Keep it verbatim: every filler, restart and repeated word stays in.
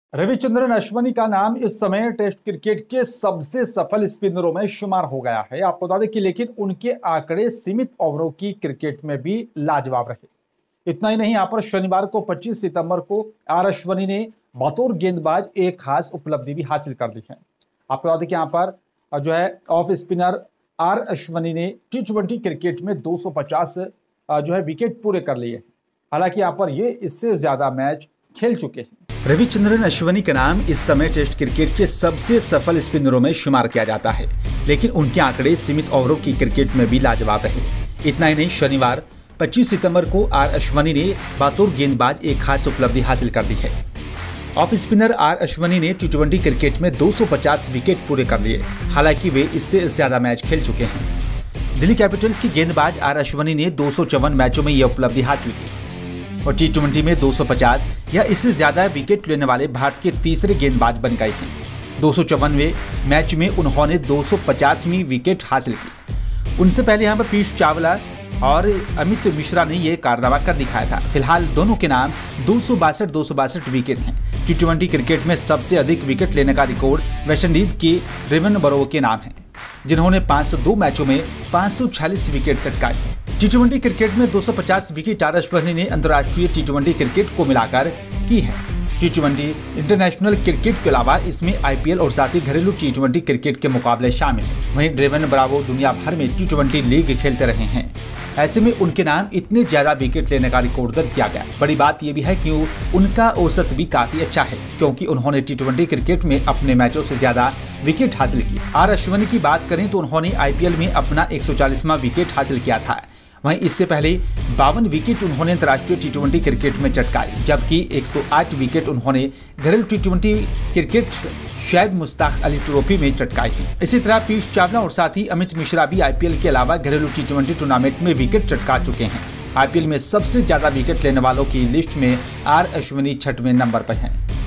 रविचंद्रन अश्विनी का नाम इस समय टेस्ट क्रिकेट के सबसे सफल स्पिनरों में शुमार हो गया है। आपको बता दें कि लेकिन उनके आंकड़े सीमित ओवरों की क्रिकेट में भी लाजवाब रहे। इतना ही नहीं, यहाँ पर शनिवार को पच्चीस सितंबर को आर अश्विनी ने बतौर गेंदबाज एक खास उपलब्धि भी हासिल कर दी है। आपको बता दें कि यहाँ पर जो है ऑफ स्पिनर आर अश्विनी ने टी ट्वेंटी क्रिकेट में दो सौ पचास जो है विकेट पूरे कर लिए। हालांकि यहाँ पर ये इससे ज्यादा मैच खेल चुके हैं। रविचंद्रन अश्विनी का नाम इस समय टेस्ट क्रिकेट के सबसे सफल स्पिनरों में शुमार किया जाता है, लेकिन उनके आंकड़े सीमित ओवरों की क्रिकेट में भी लाजवाब रहे। इतना ही नहीं, शनिवार पच्चीस सितंबर को आर अश्विनी ने बतौर गेंदबाज एक खास उपलब्धि हासिल कर दी है। ऑफ स्पिनर आर अश्विनी ने टी ट्वेंटी क्रिकेट में दो सौ पचास विकेट पूरे कर लिए। हालांकि वे इससे ज्यादा मैच खेल चुके हैं। दिल्ली कैपिटल्स की गेंदबाज आर अश्विनी ने दो सौ चौवन मैचों में यह उपलब्धि हासिल की और टी ट्वेंटी में दो सौ पचास या इससे ज्यादा विकेट लेने वाले भारत के तीसरे गेंदबाज बन गए हैं। दो सौ चौवनवें मैच में उन्होंने दो सौ पचासवीं विकेट हासिल की। उनसे पहले यहाँ पर पीयूष चावला और अमित मिश्रा ने यह कारनामा कर दिखाया था। फिलहाल दोनों के नाम दो सौ बासठ दो सौ बासठ विकेट हैं। टी ट्वेंटी क्रिकेट में सबसे अधिक विकेट लेने का रिकॉर्ड वेस्टइंडीज के रेवन बरो के नाम है, जिन्होंने पाँच सौ दो मैचों में पाँच सौ छियालीस विकेट चटकाए। टी ट्वेंटी क्रिकेट में दो सौ पचास विकेट आर अश्विनी ने अंतर्राष्ट्रीय टी ट्वेंटी क्रिकेट को मिलाकर की है। टी ट्वेंटी इंटरनेशनल क्रिकेट के अलावा इसमें आई पी एल और साथ ही घरेलू टी ट्वेंटी क्रिकेट के मुकाबले शामिल हैं। वहीं ड्रेवन ब्रावो दुनिया भर में टी ट्वेंटी लीग खेलते रहे हैं। ऐसे में उनके नाम इतने ज्यादा विकेट लेने का रिकॉर्ड दर्ज किया गया। बड़ी बात यह भी है कि उनका औसत भी काफी अच्छा है, क्योंकि उन्होंने टी ट्वेंटी क्रिकेट में अपने मैचों से ज्यादा विकेट हासिल किए। आर अश्विनी की बात करें तो उन्होंने आई पी एल में अपना एक सौ चालीसवां विकेट हासिल किया था। वहीं इससे पहले बावन विकेट उन्होंने अंतर्राष्ट्रीय टी ट्वेंटी क्रिकेट में चटकाए, जबकि एक सौ आठ विकेट उन्होंने घरेलू टी ट्वेंटी क्रिकेट शायद मुश्ताक अली ट्रॉफी में चटकाई। इसी तरह पीयूष चावला और साथ ही अमित मिश्रा भी आई पी एल के अलावा घरेलू टी ट्वेंटी टूर्नामेंट में विकेट चटका चुके हैं। आई पी एल में सबसे ज्यादा विकेट लेने वालों की लिस्ट में आर अश्विनी छठवें नंबर पर हैं।